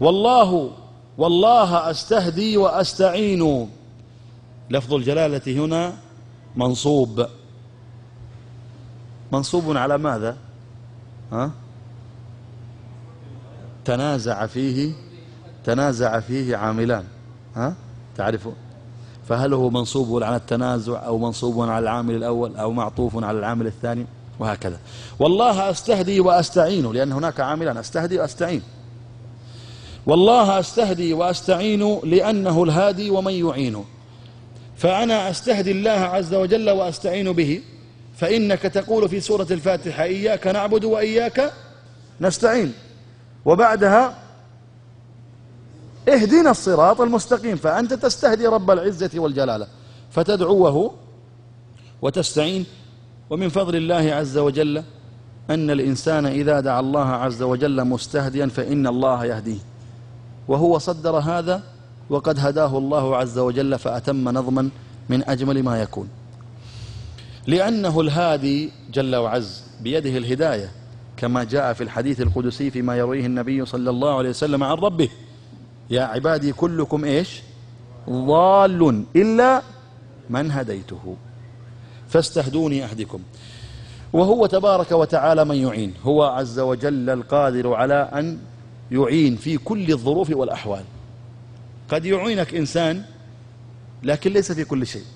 والله أستهدي وأستعين. لفظ الجلالة هنا منصوب على ماذا؟ تنازع فيه عاملان، تعرفوا؟ فهل هو منصوب على التنازع أو منصوب على العامل الأول أو معطوف على العامل الثاني وهكذا. والله أستهدي وأستعين، لأن هناك عاملان، أستهدي وأستعين. والله أستهدي وأستعين لأنه الهادي ومن يعين. فأنا أستهدي الله عز وجل وأستعين به، فإنك تقول في سورة الفاتحة إياك نعبد وإياك نستعين، وبعدها اهدنا الصراط المستقيم. فأنت تستهدي رب العزة والجلالة فتدعوه وتستعين. ومن فضل الله عز وجل أن الإنسان إذا دعا الله عز وجل مستهديا فإن الله يهديه، وهو صدر هذا وقد هداه الله عز وجل فأتم نظما من أجمل ما يكون، لأنه الهادي جل وعز بيده الهداية، كما جاء في الحديث القدسي فيما يرويه النبي صلى الله عليه وسلم عن ربه: يا عبادي كلكم إيش؟ ضال إلا من هديته فاستهدوني أهدكم. وهو تبارك وتعالى من يعين، هو عز وجل القادر على أن يعين في كل الظروف والأحوال. قد يعينك إنسان لكن ليس في كل شيء،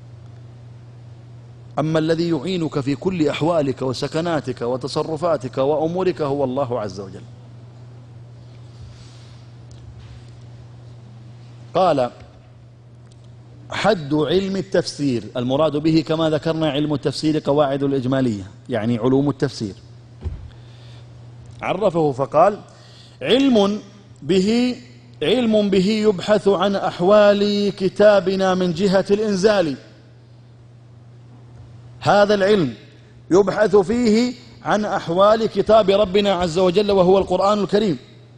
أما الذي يعينك في كل أحوالك وسكناتك وتصرفاتك وأمورك هو الله عز وجل. قال: حد علم التفسير، المراد به كما ذكرنا علم التفسير قواعد الإجمالية، يعني علوم التفسير. عرفه فقال: علم به يبحث عن أحوال كتابنا من جهة الإنزال. هذا العلم يبحث فيه عن أحوال كتاب ربنا عز وجل وهو القرآن الكريم.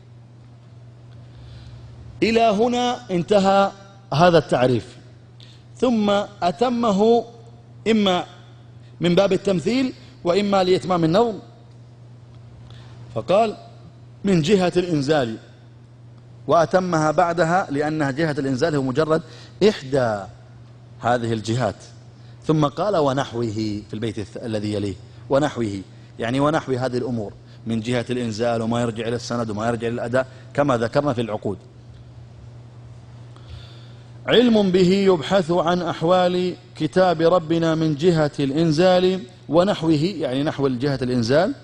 إلى هنا انتهى هذا التعريف، ثم أتمه إما من باب التمثيل وإما لإتمام النظم، فقال: من جهة الإنزال، وأتمها بعدها لأنها جهة الإنزال هو مجرد إحدى هذه الجهات. ثم قال: ونحوه في البيت الذي يليه، ونحوه يعني ونحو هذه الأمور من جهة الإنزال وما يرجع إلى السند وما يرجع إلى الأداء كما ذكرنا في العقود. علم به يبحث عن أحوال كتاب ربنا من جهة الإنزال ونحوه يعني نحو جهة الإنزال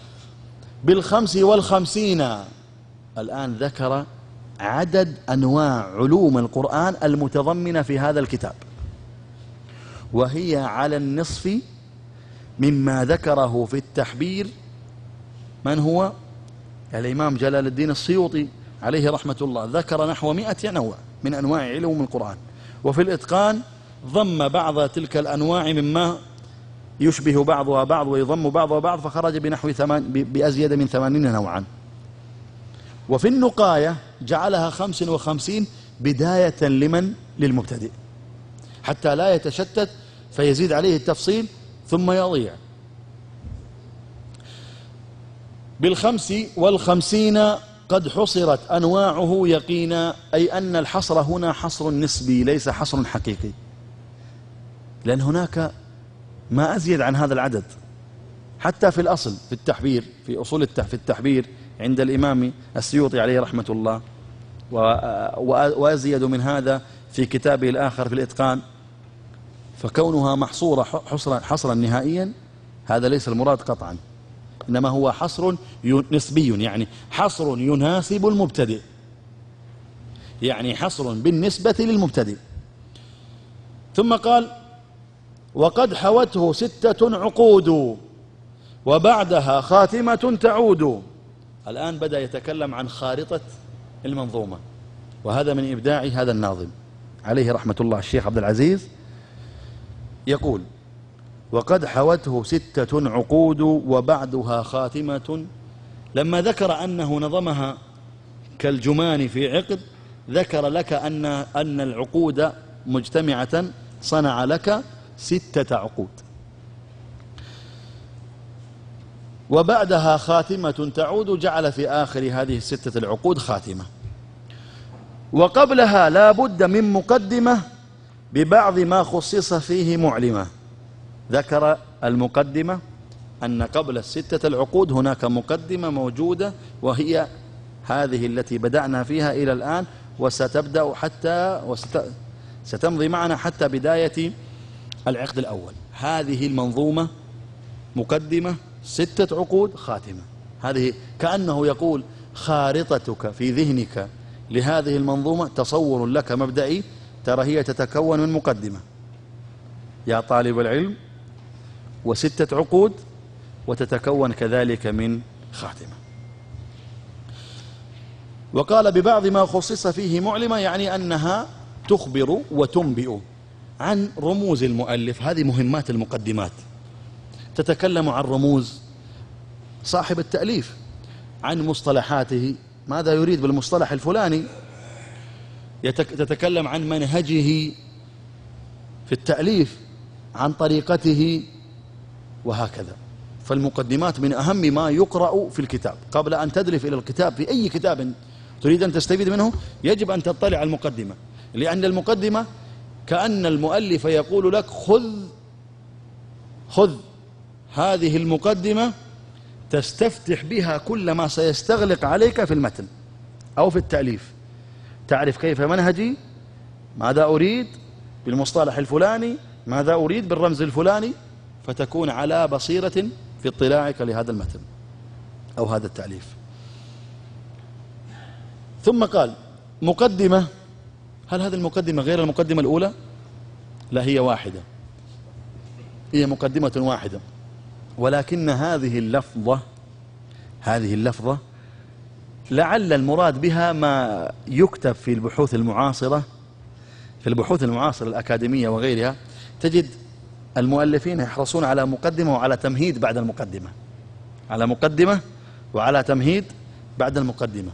ب55. الآن ذكر عدد أنواع علوم القرآن المتضمنة في هذا الكتاب، وهي على النصف مما ذكره في التحبير من هو الإمام جلال الدين السيوطي عليه رحمة الله، ذكر نحو 100 نوع من أنواع علوم القرآن. وفي الإتقان ضم بعض تلك الأنواع مما يشبه بعضها بعض ويضم بعضها بعض، فخرج بأزيد من 80 نوعا. وفي النقاية جعلها 55 بداية للمبتدئ حتى لا يتشتت فيزيد عليه التفصيل ثم يضيع. ب55 قد حصرت أنواعه يقينا، أي أن الحصر هنا حصر نسبي ليس حصر حقيقي، لأن هناك ما أزيد عن هذا العدد. حتى في الأصل في التحبير في أصول في التحبير عند الإمام السيوطي عليه رحمة الله، وأزيد من هذا في كتابه الآخر في الإتقان. فكونها محصورة حصرا نهائيا هذا ليس المراد قطعا، إنما هو حصر نسبي، يعني حصر يناسب المبتدئ، يعني حصر بالنسبة للمبتدئ. ثم قال: وقد حوته 6 عقود وبعدها خاتمة تعود. الآن بدأ يتكلم عن خارطة المنظومة، وهذا من إبداع هذا الناظم عليه رحمة الله الشيخ عبد العزيز. يقول: وقد حوته 6 عقود وبعدها خاتمة. لما ذكر أنه نظمها كالجمان في عقد، ذكر لك أن العقود مجتمعة صنع لك 6 عقود، وبعدها خاتمة تعود، جعل في آخر هذه 6 العقود خاتمة. وقبلها لا بد من مقدمة ببعض ما خصص فيه معلمة. ذكر المقدمة أن قبل الستة العقود هناك مقدمة موجودة، وهي هذه التي بدأنا فيها إلى الآن، وستبدأ ستمضي معنا حتى بداية العقد الأول. هذه المنظومة مقدمة 6 عقود خاتمة. هذه كأنه يقول خارطتك في ذهنك لهذه المنظومة تصور لك مبدئي، ترى هي تتكون من مقدمة يا طالب العلم، و6 عقود، وتتكون كذلك من خاتمة. وقال ببعض ما خصص فيه معلمة، يعني أنها تخبر وتنبئ عن رموز المؤلف. هذه مهمات المقدمات، تتكلم عن رموز صاحب التأليف، عن مصطلحاته، ماذا يريد بالمصطلح الفلاني، تتكلم عن منهجه في التأليف، عن طريقته، وهكذا. فالمقدمات من أهم ما يقرأ في الكتاب. قبل أن تدرف إلى الكتاب، في أي كتاب تريد أن تستفيد منه يجب أن تطلع على المقدمة، لأن المقدمة كأن المؤلف يقول لك خذ هذه المقدمة تستفتح بها كل ما سيستغلق عليك في المتن أو في التأليف. تعرف كيف منهجي، ماذا أريد بالمصطلح الفلاني، ماذا أريد بالرمز الفلاني، فتكون على بصيرة في اطلاعك لهذا المتن أو هذا التأليف. ثم قال مقدمة. هل هذه المقدمة غير المقدمة الأولى؟ لا، هي واحدة، هي مقدمة واحدة، ولكن هذه اللفظة لعل المراد بها ما يكتب في البحوث المعاصرة، في البحوث المعاصرة الأكاديمية وغيرها، تجد المؤلفين يحرصون على مقدمة وعلى تمهيد بعد المقدمة، على مقدمة وعلى تمهيد بعد المقدمة.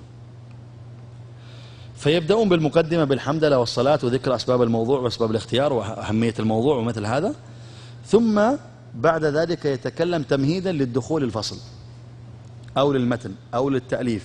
فيبدأون بالمقدمة بالحمدلله والصلاة وذكر أسباب الموضوع وأسباب الاختيار وأهمية الموضوع ومثل هذا، ثم بعد ذلك يتكلم تمهيدا للدخول الفصل أو للمتن أو للتأليف،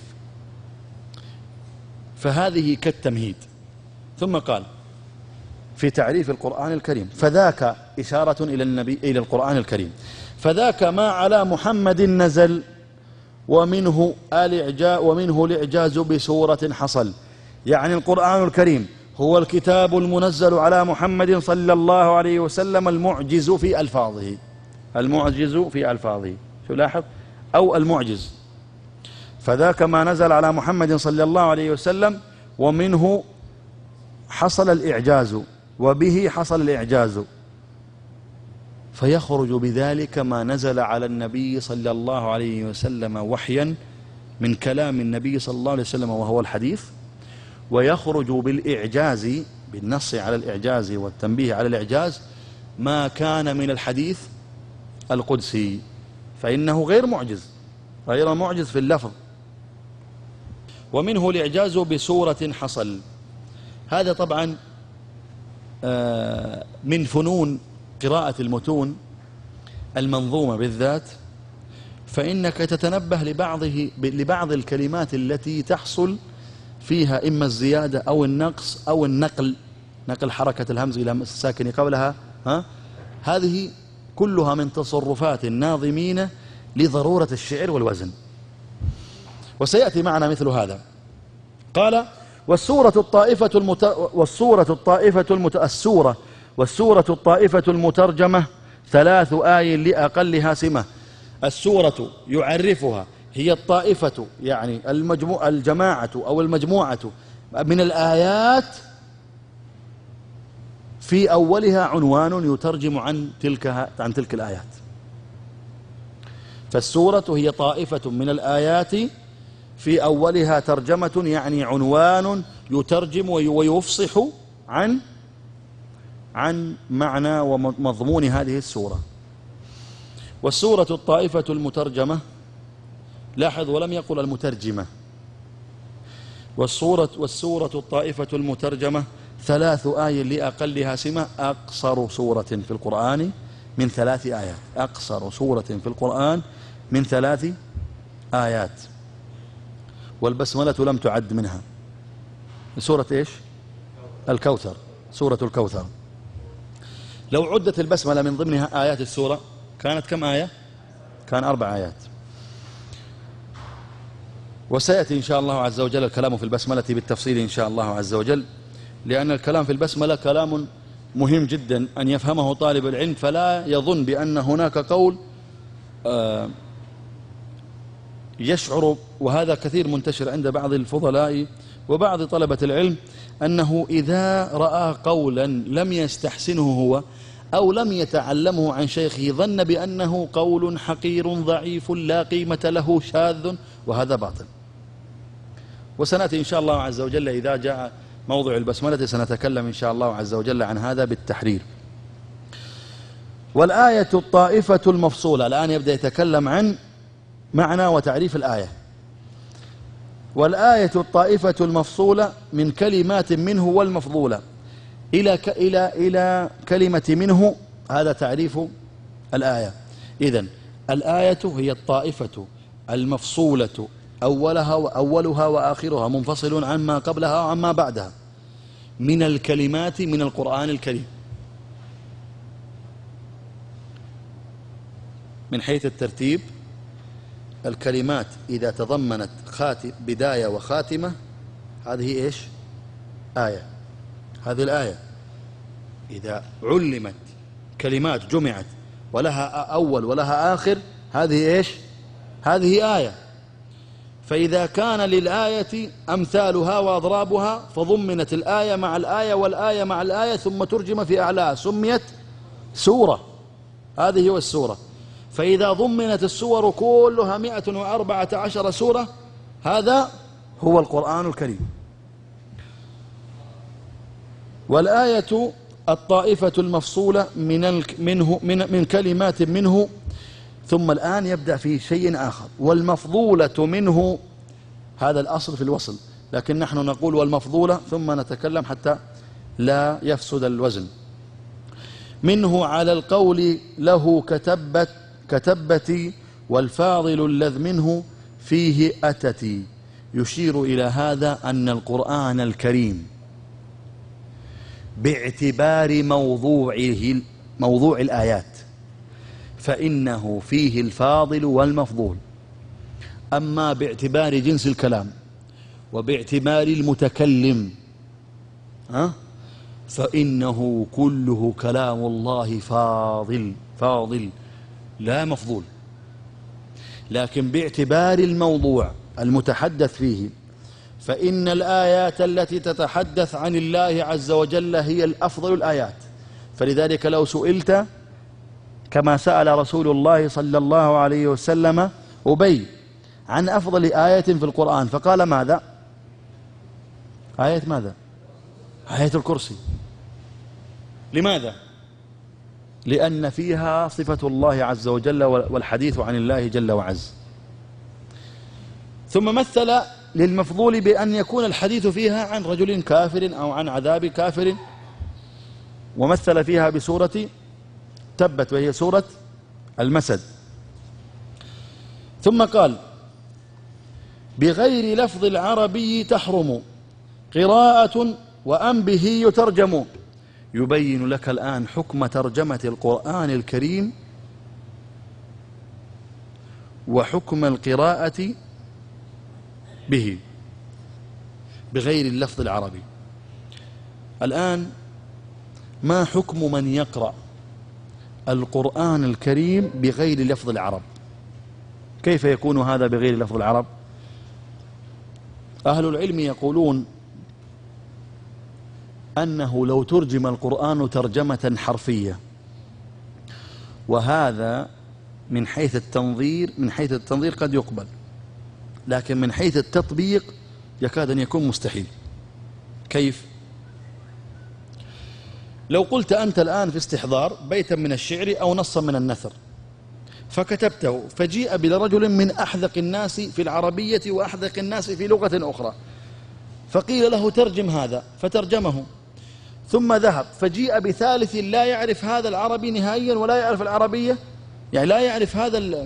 فهذه كالتمهيد. ثم قال في تعريف القرآن الكريم، فذاك إشارة إلى القرآن الكريم، فذاك ما على محمد نزل ومنه الإعجاز بسورة حصل. يعني القرآن الكريم هو الكتاب المنزل على محمد صلى الله عليه وسلم، المعجز في ألفاظه، المعجز في ألفاظه، شو لاحظ، أو المعجز. فذاك ما نزل على محمد صلى الله عليه وسلم، ومنه حصل الإعجاز، وبه حصل الإعجاز، فيخرج بذلك ما نزل على النبي صلى الله عليه وسلم وحيا من كلام النبي صلى الله عليه وسلم وهو الحديث، ويخرج بالإعجاز، بالنص على الإعجاز والتنبيه على الإعجاز، ما كان من الحديث القدسي، فإنه غير معجز في اللفظ. ومنه الإعجاز بسورة حصل. هذا طبعا من فنون قراءة المتون المنظومة بالذات، فإنك تتنبه لبعض الكلمات التي تحصل فيها إما الزيادة أو النقص أو النقل، نقل حركة الهمز إلى الساكن قبلها، هذه كلها من تصرفات الناظمين لضرورة الشعر والوزن، وسيأتي معنا مثل هذا. قال والسورة الطائفة المترجمة 3 آي لأقلها سمة. السورة يعرفها هي الطائفة، يعني الجماعة أو المجموعة من الآيات، في أولها عنوان يترجم عن تلك الآيات. فالسورة هي طائفة من الآيات في أولها ترجمة، يعني عنوان يترجم ويفصح عن معنى ومضمون هذه السورة. والسورة الطائفة المترجمة، لاحظ ولم يقل المترجمة. والسورة الطائفة المترجمة 3 آي لأقلها سمة، أقصر سورة في القرآن من 3 آيات، أقصر سورة في القرآن من 3 آيات، والبسملة لم تعد منها، سورة إيش؟ الكوثر، سورة الكوثر. لو عدت البسملة من ضمنها آيات السورة كانت كم آية؟ كان 4 آيات. وسيأتي إن شاء الله عز وجل الكلام في البسملة بالتفصيل إن شاء الله عز وجل، لأن الكلام في البسملة كلام مهم جدا أن يفهمه طالب العلم، فلا يظن بأن هناك قول يشعر، وهذا كثير منتشر عند بعض الفضلاء وبعض طلبة العلم، أنه إذا رأى قولا لم يستحسنه هو أو لم يتعلمه عن شيخه ظن بأنه قول حقير ضعيف لا قيمة له شاذ، وهذا باطل. وسنأتي إن شاء الله عز وجل إذا جاء موضوع البسملة سنتكلم إن شاء الله عز وجل عن هذا بالتحرير. والآية الطائفة المفصولة، الآن يبدأ يتكلم عن معنى وتعريف الآية. والآية الطائفة المفصولة من كلمات منه والمفضولة إلى كلمة منه، هذا تعريف الآية. إذن الآية هي الطائفة المفصولة، أولها وآخرها منفصل عما قبلها وعما بعدها من الكلمات من القرآن الكريم. من حيث الترتيب، الكلمات إذا تضمنت بداية وخاتمة هذه إيش؟ آية. هذه الآية إذا علمت كلمات جمعت ولها أول ولها آخر هذه إيش؟ هذه آية. فإذا كان للآية أمثالها وأضرابها فضمنت الآية مع الآية والآية مع الآية ثم ترجم في أعلاها سميت سورة، هذه هو السورة. فإذا ضمنت السور كلها 114 سورة هذا هو القرآن الكريم. والآية الطائفة المفصولة من كلمات منه، ثم الآن يبدأ في شيء آخر. والمفضولة منه، هذا الأصل في الوصل، لكن نحن نقول والمفضولة ثم نتكلم حتى لا يفسد الوزن. منه على القول له كتبتي والفاضل الذ منه فيه أتتي، يشير إلى هذا أن القرآن الكريم باعتبار موضوع الآيات فإنه فيه الفاضل والمفضول، أما باعتبار جنس الكلام وباعتبار المتكلم فإنه كله كلام الله فاضل لا مفضول. لكن باعتبار الموضوع المتحدث فيه فإن الآيات التي تتحدث عن الله عز وجل هي الأفضل الآيات. فلذلك لو سئلت كما سأل رسول الله صلى الله عليه وسلم أبي عن أفضل آية في القرآن فقال ماذا؟ آية ماذا؟ آية الكرسي. لماذا؟ لأن فيها صفة الله عز وجل والحديث عن الله جل وعز. ثم مثل للمفضول بأن يكون الحديث فيها عن رجل كافر أو عن عذاب كافر، ومثل فيها بسورة تبت وهي سورة المسد. ثم قال بغير لفظ العربي تحرم قراءة وأن به يترجم، يبين لك الآن حكم ترجمة القرآن الكريم وحكم القراءة به بغير اللفظ العربي. الآن ما حكم من يقرأ القرآن الكريم بغير لفظ العرب؟ كيف يكون هذا بغير لفظ العرب؟ أهل العلم يقولون أنه لو ترجم القرآن ترجمة حرفية، وهذا من حيث التنظير قد يقبل، لكن من حيث التطبيق يكاد أن يكون مستحيل. كيف؟ لو قلت أنت الآن في استحضار بيتا من الشعر أو نصا من النثر فكتبته، فجيء برجل من أحذق الناس في العربية وأحذق الناس في لغة أخرى فقيل له ترجم هذا فترجمه، ثم ذهب فجيء بثالث لا يعرف هذا العربي نهائيا ولا يعرف العربية، يعني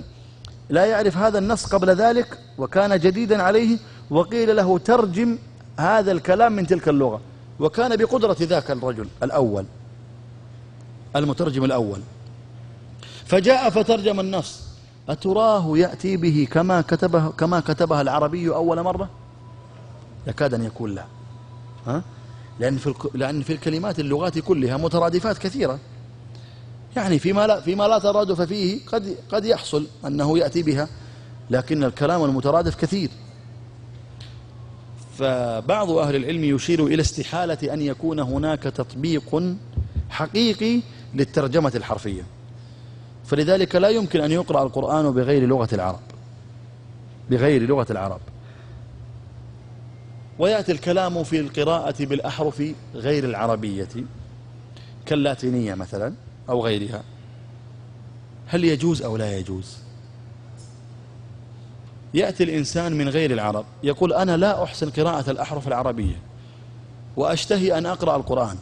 لا يعرف هذا النص قبل ذلك وكان جديدا عليه، وقيل له ترجم هذا الكلام من تلك اللغة، وكان بقدرة ذاك الرجل الأول المترجم الأول، فجاء فترجم النص. أتراه يأتي به كما كتبها العربي أول مرة؟ يكاد أن يكون لا. لأن في الكلمات اللغات كلها مترادفات كثيرة، يعني فيما لا ترادف فيه قد يحصل أنه يأتي بها، لكن الكلام المترادف كثير. فبعض أهل العلم يشير إلى استحالة أن يكون هناك تطبيق حقيقي للترجمة الحرفية، فلذلك لا يمكن أن يقرأ القرآن بغير لغة العرب. ويأتي الكلام في القراءة بالأحرف غير العربية كاللاتينية مثلا أو غيرها، هل يجوز أو لا يجوز؟ يأتي الإنسان من غير العرب يقول أنا لا أحسن قراءة الأحرف العربية وأشتهي أن أقرأ القرآن،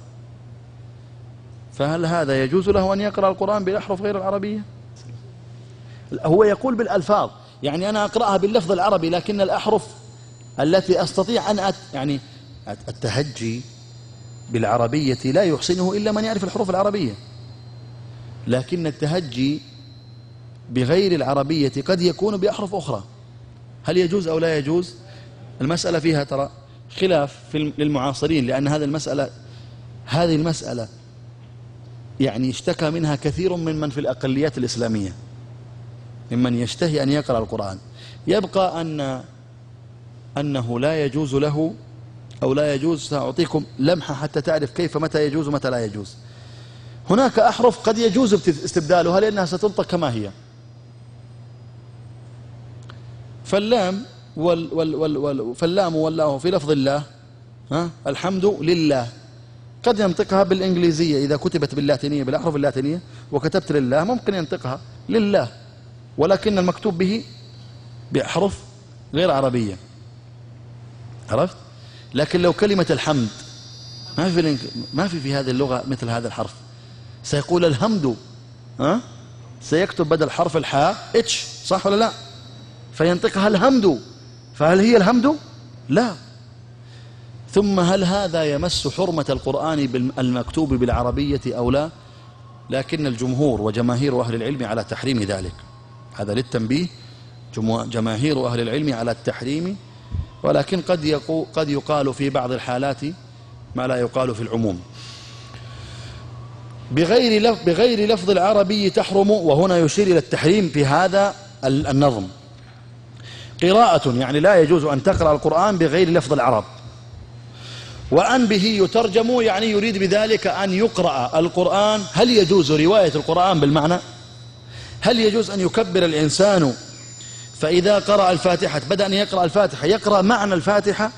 فهل هذا يجوز له أن يقرأ القرآن بالأحرف غير العربية؟ هو يقول بالألفاظ، يعني أنا أقرأها باللفظ العربي، لكن الأحرف التي أستطيع أن يعني التهجي بالعربية لا يحسنه إلا من يعرف الحروف العربية، لكن التهجي بغير العربية قد يكون بأحرف أخرى، هل يجوز أو لا يجوز؟ المسألة فيها ترى خلاف للمعاصرين، لأن هذه المسألة يعني اشتكى منها كثير من في الأقليات الإسلامية ممن يشتهي أن يقرأ القرآن. يبقى أنه لا يجوز له أو لا يجوز. سأعطيكم لمحة حتى تعرف كيف متى يجوز ومتى لا يجوز. هناك أحرف قد يجوز استبدالها لأنها ستنطق كما هي، فاللام فاللام والله في لفظ الله الحمد لله قد ينطقها بالإنجليزية إذا كتبت باللاتينية بالأحرف اللاتينية وكتبت لله ممكن ينطقها لله، ولكن المكتوب به بأحرف غير عربية، عرفت؟ لكن لو كلمة الحمد ما في هذه اللغة مثل هذا الحرف، سيقول الحمد سيكتب بدل حرف الحاء اتش، صح ولا لا؟ فينطقها الحمد، فهل هي الحمد؟ لا. ثم هل هذا يمس حرمة القرآن المكتوب بالعربية أو لا؟ لكن الجمهور وجماهير أهل العلم على تحريم ذلك، هذا للتنبيه، جماهير أهل العلم على التحريم، ولكن قد يقال في بعض الحالات ما لا يقال في العموم. بغير لفظ العربي تحرم، وهنا يشير إلى التحريم في هذا النظم. قراءة يعني لا يجوز أن تقرأ القرآن بغير لفظ العرب، وأن به يترجم يعني يريد بذلك أن يقرأ القرآن. هل يجوز رواية القرآن بالمعنى؟ هل يجوز أن يكبر الإنسان فإذا قرأ الفاتحة بدأ أن يقرأ الفاتحة يقرأ معنى الفاتحة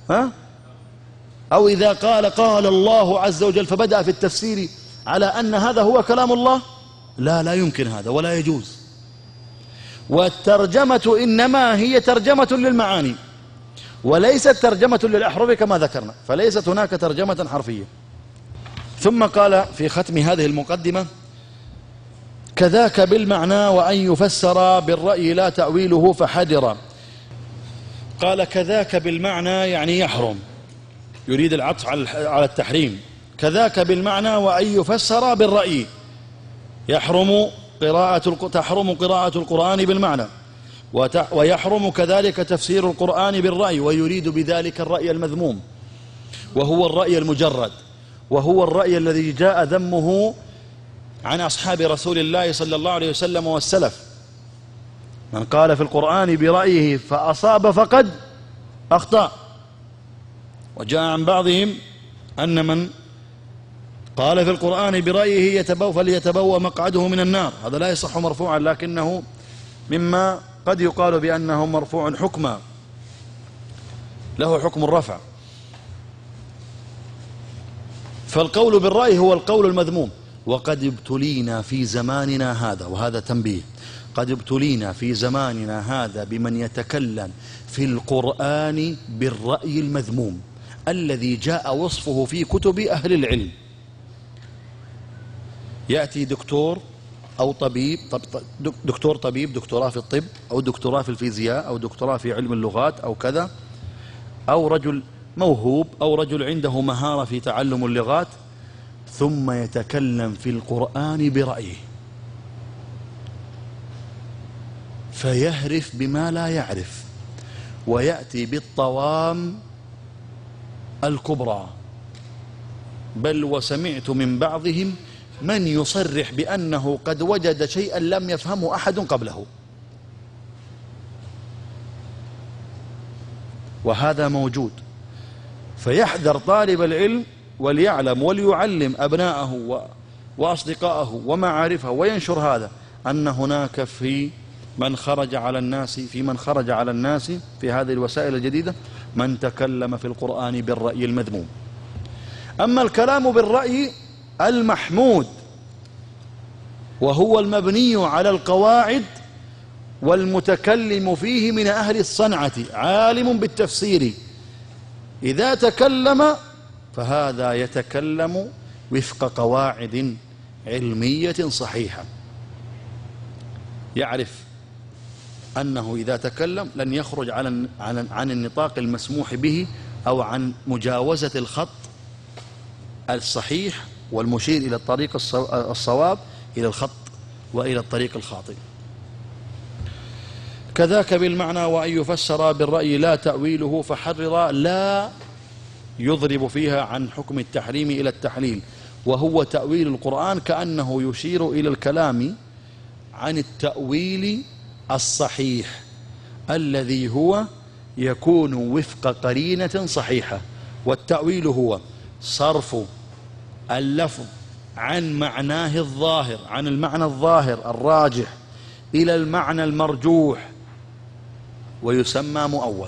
أو إذا قال الله عز وجل فبدأ في التفسير على أن هذا هو كلام الله؟ لا يمكن هذا ولا يجوز. والترجمة إنما هي ترجمة للمعاني وليست ترجمة للأحرف كما ذكرنا، فليست هناك ترجمة حرفية. ثم قال في ختم هذه المقدمة: كذاك بالمعنى وأن يفسر بالرأي لا تأويله فحذر. قال كذاك بالمعنى يعني يحرم، يريد العطف على التحريم. كذاك بالمعنى وأن يفسر بالرأي تحرم قراءة القرآن بالمعنى، ويحرم كذلك تفسير القرآن بالرأي، ويريد بذلك الرأي المذموم وهو الرأي المجرد، وهو الرأي الذي جاء ذمه عن أصحاب رسول الله صلى الله عليه وسلم والسلف. من قال في القرآن برأيه فأصاب فقد أخطأ. وجاء عن بعضهم أن من قال في القرآن برأيه فليتبوأ مقعده من النار. هذا لا يصح مرفوعا، لكنه مما قد يقال بأنه مرفوع حكما، له حكم الرفع. فالقول بالرأي هو القول المذموم. وقد ابتلينا في زماننا هذا، وهذا تنبيه، قد ابتلينا في زماننا هذا بمن يتكلم في القرآن بالرأي المذموم الذي جاء وصفه في كتب أهل العلم. يأتي دكتور أو طبيب، دكتور طبيب، دكتوراه في الطب أو دكتوراه في الفيزياء أو دكتوراه في علم اللغات أو كذا، أو رجل موهوب أو رجل عنده مهارة في تعلم اللغات ثم يتكلم في القرآن برأيه فيهرف بما لا يعرف ويأتي بالطوام الكبرى، بل وسمعت من بعضهم من يصرح بأنه قد وجد شيئا لم يفهمه أحد قبله، وهذا موجود. فيحذر طالب العلم وليعلم وليعلم أبناءه وأصدقائه ومعارفه وينشر هذا، أن هناك في من خرج على الناس في هذه الوسائل الجديدة من تكلم في القرآن بالرأي المذموم. أما الكلام بالرأي المحمود وهو المبني على القواعد والمتكلم فيه من أهل الصنعة عالم بالتفسير، إذا تكلم فهذا يتكلم وفق قواعد علمية صحيحة، يعرف أنه إذا تكلم لن يخرج عن النطاق المسموح به أو عن مجاوزة الخط الصحيح والمشير إلى الطريق الصواب إلى الخط وإلى الطريق الخاطئ. كذاك بالمعنى وأن يفسر بالرأي لا تأويله فحرر لا يضرب فيها عن حكم التحريم إلى التحليل، وهو تأويل القرآن كأنه يشير إلى الكلام عن التأويل الصحيح الذي هو يكون وفق قرينة صحيحة. والتأويل هو صرف اللفظ عن معناه الظاهر، عن المعنى الظاهر الراجح إلى المعنى المرجوح، ويسمى مؤول.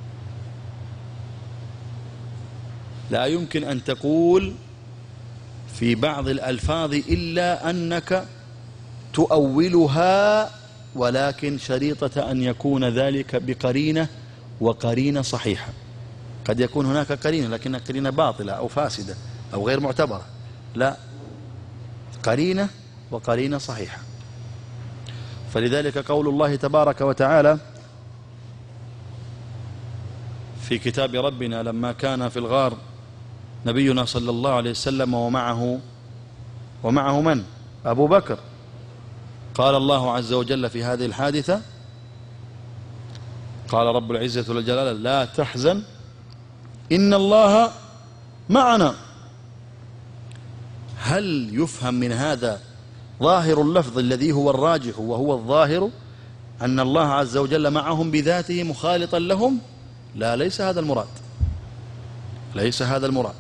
لا يمكن أن تقول في بعض الألفاظ إلا أنك تؤولها، ولكن شريطة أن يكون ذلك بقرينة وقرينة صحيحة. قد يكون هناك قرينة لكنها قرينة باطلة أو فاسدة أو غير معتبرة، لا، قرينة وقرينة صحيحة. فلذلك قول الله تبارك وتعالى في كتاب ربنا لما كان في الغار نبينا صلى الله عليه وسلم ومعه من؟ أبو بكر، قال الله عز وجل في هذه الحادثة، قال رب العزة والجلال لا تحزن إن الله معنا. هل يفهم من هذا ظاهر اللفظ الذي هو الراجح وهو الظاهر أن الله عز وجل معهم بذاته مخالطا لهم؟ لا، ليس هذا المراد، ليس هذا المراد،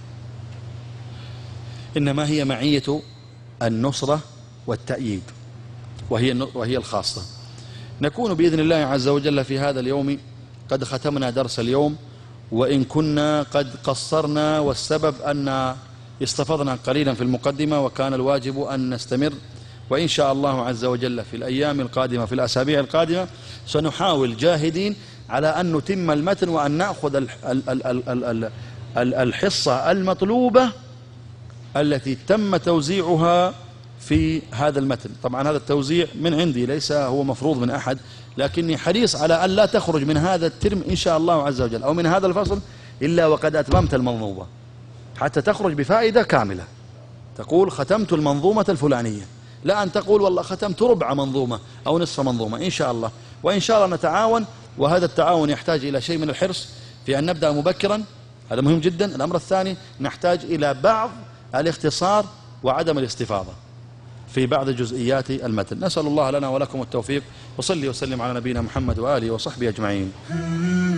إنما هي معية النصرة والتأييد، وهي الخاصة. نكون بإذن الله عز وجل في هذا اليوم قد ختمنا درس اليوم، وإن كنا قد قصرنا، والسبب أن استفضنا قليلا في المقدمة وكان الواجب أن نستمر. وإن شاء الله عز وجل في الأيام القادمة في الأسابيع القادمة سنحاول جاهدين على أن نتم المتن وأن نأخذ الحصة المطلوبة التي تم توزيعها في هذا المتن. طبعا هذا التوزيع من عندي، ليس هو مفروض من أحد، لكني حريص على أن لا تخرج من هذا الترم إن شاء الله عز وجل أو من هذا الفصل إلا وقد أتممت المنظومة، حتى تخرج بفائدة كاملة، تقول ختمت المنظومة الفلانية، لا أن تقول والله ختمت ربع منظومة أو نصف منظومة، إن شاء الله. وإن شاء الله نتعاون، وهذا التعاون يحتاج إلى شيء من الحرص في أن نبدأ مبكرا، هذا مهم جدا. الأمر الثاني نحتاج إلى بعض الاختصار وعدم الاستفاضة في بعض جزئيات المتن. نسأل الله لنا ولكم التوفيق، وصلي وسلم على نبينا محمد وآله وصحبه أجمعين.